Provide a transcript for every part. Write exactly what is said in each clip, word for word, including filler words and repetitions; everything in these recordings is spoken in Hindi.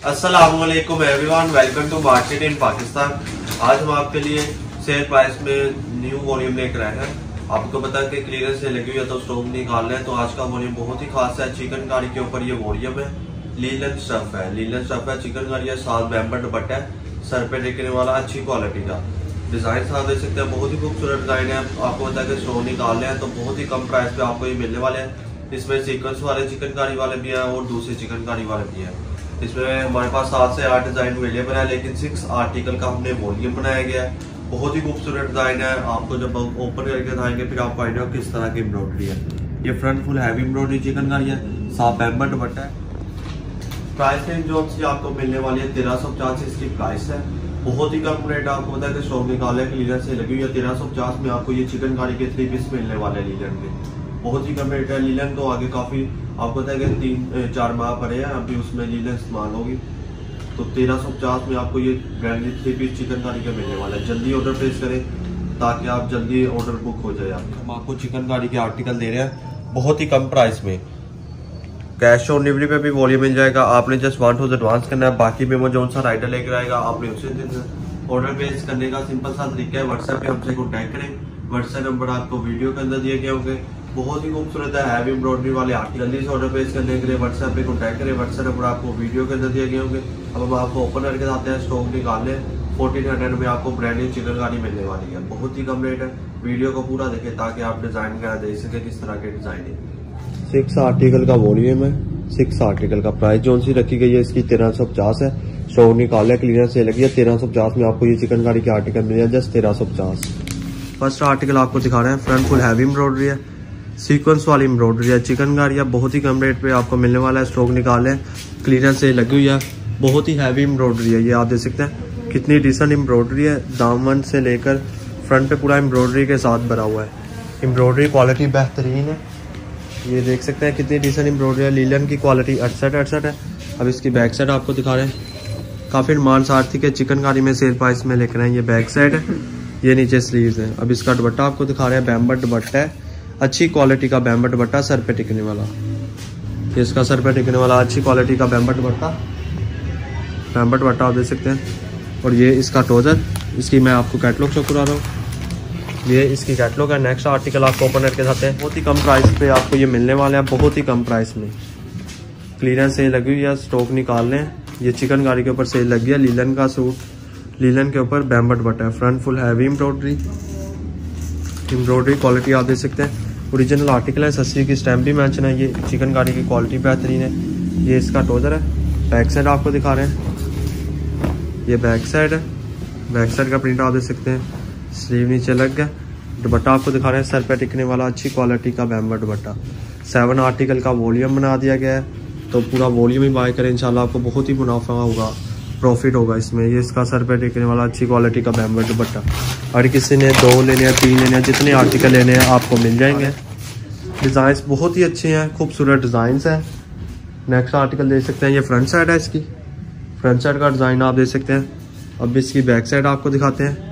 अस्सलामुअलैकुम everyone, welcome to market in Pakistan. आज हम आपके लिए सेल प्राइस में न्यू वॉल्यूम लेकर आए हैं। आपको पता है कि क्लियरेंस से लगी हुई है तो स्टॉक निकाल रहे हैं। तो आज का वॉल्यूम बहुत ही खास है। चिकनकारी के ऊपर ये वॉल्यूम है, लीलन स्टफ है, लीलन स्टफ है, चिकनकारी है, साथ बैम्बर दुपट्टा है, सर पे टिकने वाला अच्छी क्वालिटी का डिजाइन साथ दे सकते हैं। बहुत ही खूबसूरत डिजाइन है। आपको पता है कि स्टॉक निकाल रहे हैं तो बहुत ही कम प्राइस पे आपको ये मिलने वाले हैं। इसमें सीक्वेंस वाले चिकनकारी वाले भी हैं और दूसरे चिकनकारी वाले भी हैं। इसमें हमारे पास सात से आठ डिजाइन अवेलेबल है, लेकिन सिक्स आर्टिकल का हमने वॉल्यूम बनाया गया है। बहुत ही खूबसूरत डिजाइन है। आपको जब ओपन करके दिखाएंगे फिर आपको आइडिया किस तरह की एम्ब्रॉयडरी है। ये front full heavy embroidery chikankari है, साफ बैम्बर दुपट्टा है। प्राइस रेंज जो आपको मिलने वाली है तेरह सौ पचास इसकी प्राइस है। बहुत ही कम रेट आपको पता है कि स्टॉक निकाले लीलन से लगी हुई है। तेरह सौ पचास में आपको ये चिकनकारी के थ्री पीस मिलने वाले हैं लीलन के। बहुत ही कम रेट है। लीलन तो आगे काफी आपको पता है कि तीन चार माह पड़े हैं, अभी उसमें लीलन इस्तेमाल होगी। तो तेरह सौ पचास में आपको ये ब्रांडेड थ्री पीस चिकनकारी का मिलने वाला है। जल्दी ऑर्डर प्लेस करें ताकि आप जल्दी ऑर्डर बुक हो जाए। हम आपको चिकनकारी के आर्टिकल दे रहे हैं बहुत ही कम प्राइस में। कैश ऑन डिलीवरी पे भी वॉल्यूम मिल जाएगा। आपने जस्ट वन थाउजेंड एडवांस करना है, बाकी पेमेंट जो सा राइडर लेकर आएगा आपने उसे देना। ऑर्डर प्लेस करने का सिंपल सा तरीका है, व्हाट्सएप पे हमसे कॉन्टैक्ट करें। व्हाट्सएप नंबर आपको वीडियो के अंदर दिए गए होंगे। बहुत ही खूबसूरत है, हैवी एम्ब्रॉयडरी वाले आर्टिकल। जल्दी से ऑर्डर प्लेस करने के लिए व्हाट्सएप पे कॉन्टैक्ट करें। व्हाट्सएप नंबर आपको वीडियो के अंदर दिए गए होंगे। अब हम आपको ओपन करके आते हैं, स्टॉक निकाल लें। फोर्टीन हंड्रेड में आपको ब्रांडेड चिकनकारी मिलने वाली है। बहुत ही कम रेट है। वीडियो को पूरा देखें ताकि आप डिजाइन वगैरह देख सके किस तरह के डिजाइन है। सिक्स आर्टिकल का वॉल्यूम है। सिक्स आर्टिकल का प्राइस जो सी रखी गई है इसकी तेरह सौ पचास है। स्टॉक निकाले क्लियरेंस से लगी है। तेरह सौ पचास में आपको ये चिकनकारी के आर्टिकल मिले जस्ट तेरह सौ पचास। फर्स्ट आर्टिकल आपको दिखा रहे हैं, फ्रंट फुल हैवी एम्ब्रॉयडरी है, सीक्वेंस वाली एम्ब्रॉयडरी है, चिकनकारी है। बहुत ही कम रेट पे आपको मिलने वाला है। स्टॉक निकाले क्लियरेंस से लगी हुई है। बहुत ही हैवी एम्ब्रॉयडरी है। ये आप देख सकते हैं कितनी डिसेंट एम्ब्रॉयडरी है। दामन से लेकर फ्रंट पे पूरा एम्ब्रॉयडरी के साथ भरा हुआ है। एम्ब्रॉयडरी क्वालिटी बेहतरीन है। ये देख सकते हैं कितनी डिसेंट एम्ब्रॉयडरी है। लीलन की क्वालिटी अड़सठ अड़सठ है। अब इसकी बैक साइड आपको दिखा रहे हैं। काफी डिमांड सारथी के चिकनकारी में सेल प्राइस में लेकर आए। ये बैक साइड है, ये नीचे स्लीव्स है। अब इसका दुपट्टा आपको दिखा रहे हैं, बैम्बर दुपट्टा है, अच्छी क्वालिटी का बैम्बर दुपट्टा, सर पे टिकने वाला। ये इसका सर पे टिकने वाला अच्छी क्वालिटी का बैम्बर दुपट्टा, बैम्बर दुपट्टा आप देख सकते हैं। और ये इसका ट्राउजर, इसकी मैं आपको कैटलॉग शो करा रहा हूँ। ये इसकी कैटलॉग है। नेक्स्ट आर्टिकल आपको ओपन करके जाते हैं। बहुत ही कम प्राइस पे आपको ये मिलने वाले हैं, बहुत ही कम प्राइस में। क्लियरेंस सेल लगी हुई है, स्टॉक निकाल लें। ये चिकनकारी के ऊपर सेल लगी है। लीलन का सूट, लीलन के ऊपर बैम्बर दुपट्टा है, front full heavy embroidery, embroidery quality आप देख सकते हैं। ओरिजिनल आर्टिकल है, सस्ती की स्टैम्प भी मेंशन है। ये चिकनकारी की क्वालिटी बेहतरीन है। ये इसका ट्राउजर है। बैक साइड आपको दिखा रहे हैं, ये बैक साइड है। बैक साइड का प्रिंट आप देख सकते हैं। स्लीव नीचे लग गया। दुपट्टा आपको दिखा रहे हैं, सर पे टिकने वाला अच्छी क्वालिटी का बैम्बर दुपट्टा। सेवन आर्टिकल का वॉल्यूम बना दिया गया है, तो पूरा वॉल्यूम ही बाय करें इंशाल्लाह आपको बहुत ही मुनाफा होगा, प्रॉफिट होगा इसमें। ये इसका सर पे टिकने वाला अच्छी क्वालिटी का बैम्बर दुपट्टा। अगर किसी ने दो लेने हैं, तीन लेने हैं, जितने आर्टिकल लेने हैं आपको मिल जाएंगे। डिजाइन बहुत ही अच्छे हैं, खूबसूरत डिजाइन है। नेक्स्ट आर्टिकल देख सकते हैं, ये फ्रंट साइड है। इसकी फ्रंट साइड का डिजाइन आप देख सकते हैं। अब इसकी बैक साइड आपको दिखाते हैं।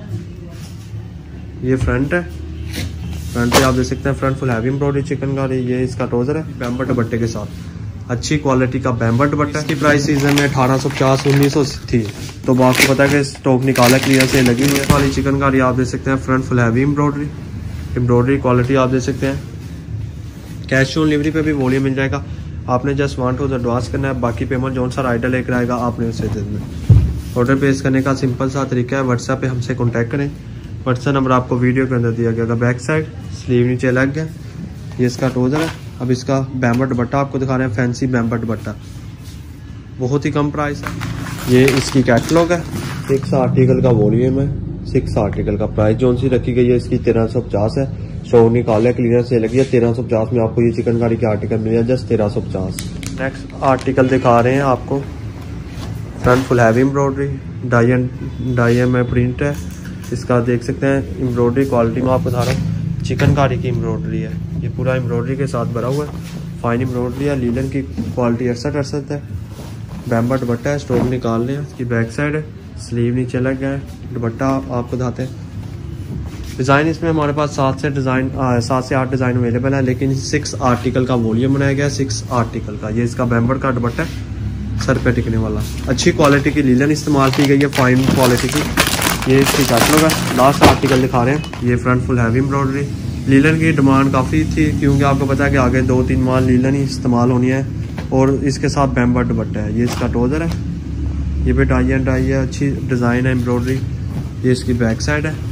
ये फ्रंट है, फ्रंट पे आप देख सकते हैं front full heavy embroidery chikankari. ये इसका ट्राउजर है बैम्बर दुपट्टे के साथ, अच्छी क्वालिटी का बैम्बर दुपट्टा। इसकी प्राइस सीजन में अठारह सौ पचास उन्नीस सौ थी, तो आपको पता है कि स्टॉक निकाला क्लियर से लगी हुई है। वाली चिकनकारी आप देख सकते हैं, front full heavy embroidery, embroidery quality आप देख सकते हैं। कैश ऑन डिलीवरी पे भी वॉल्यूम मिल जाएगा। आपने जस्ट वन थाउजेंड एडवांस करना है, बाकी पेमेंट जो सा राइडर लेकर आएगा आपने उसे दे देना। ऑर्डर प्लेस करने का सिंपल सा तरीका है, व्हाट्सएप पे हमसे कॉन्टैक्ट करें। व्हाट्सएप नंबर आपको वीडियो के अंदर दिया गया। बैक साइड स्लीव नीचे लग गया। ये इसका ट्राउजर है। अब इसका बैम्बर दुपट्टा आपको दिखा रहे हैं, फैंसी बैम्बर दुपट्टा, बहुत ही कम प्राइस है। ये इसकी कैटलॉग है। सिक्स आर्टिकल का वॉल्यूम है। सिक्स आर्टिकल का प्राइस जो सी रखी गई है इसकी तेरह सौ पचास है। स्टॉक निकाले क्लियरेंस से लगी है। तेरह सौ पचास में आपको ये चिकनकारी के आर्टिकल मिले जस्ट तेरह सौ पचास। नेक्स्ट आर्टिकल दिखा रहे हैं आपको, front full heavy embroidery, dye and dye में प्रिंट है। इसका देख सकते हैं एम्ब्रॉयडरी क्वालिटी में आपको बता रहा हूँ, चिकनकारी की एम्ब्रॉयडरी है। ये पूरा एम्ब्रॉयडरी के साथ भरा हुआ है, फाइन एम्ब्रॉयडरी है। लीलन की क्वालिटी अड़सठ अड़सठ है। बैम्बर दुपट्टा है, स्टॉक निकाल लें। इसकी बैक साइड है, स्लीव नीचे लग गया है। दुपट्टा आपको दिखाते हैं। डिज़ाइन इसमें हमारे पास सात से डिज़ाइन सात से आठ डिज़ाइन अवेलेबल है, लेकिन सिक्स आर्टिकल का वॉल्यूम बनाया गया है। सिक्स आर्टिकल का ये इसका बैम्बर का दुपट्टा है। सर पे टिकने वाला। अच्छी क्वालिटी की लीलन इस्तेमाल की गई है, फाइन क्वालिटी की। ये इसकी कैटलॉग है। लास्ट आर्टिकल दिखा रहे हैं। ये front full heavy embroidery. Linen की डिमांड काफ़ी थी क्योंकि आपको पता है कि आगे दो तीन माह लीलन ही इस्तेमाल होनी है और इसके साथ बैम्बर दुपट्टा है। ये इसका ट्राउज़र है, ये भी टाई एंड टाई है, अच्छी डिज़ाइन है एम्ब्रॉयडरी। ये इसकी बैक साइड है,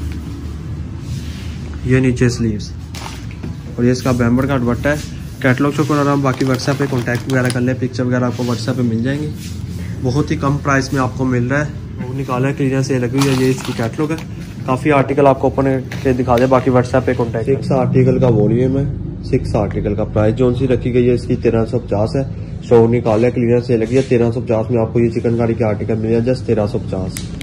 ये नीचे स्लीव्स और ये इसका बैम्बर का दुपट्टा है। कैटलॉग शो कर रहा हूँ, बाकी व्हाट्सएप पे कॉन्टैक्ट वगैरह कर ले, पिक्चर वगैरह आपको व्हाट्सएप पे मिल जाएंगी। बहुत ही कम प्राइस में आपको मिल रहा है। वो निकाला है क्लियरेंस सेल लगी हुई है। ये इसकी कैटलॉग है। काफ़ी आर्टिकल आपको ओपन के दिखा दे, बाकी व्हाट्सएप पे कॉन्टैक्ट। सिक्स आर्टिकल का वॉल्यूम है, सिक्स आर्टिकल का प्राइस जो सी रखी गई है इसकी तेरह सौ पचास है। शो निकाला है क्लियरेंस सेल लगी है तेरह सौ पचास में आपको ये चिकनकारी के आर्टिकल मिल जाए जस्ट तेरह सौ पचास।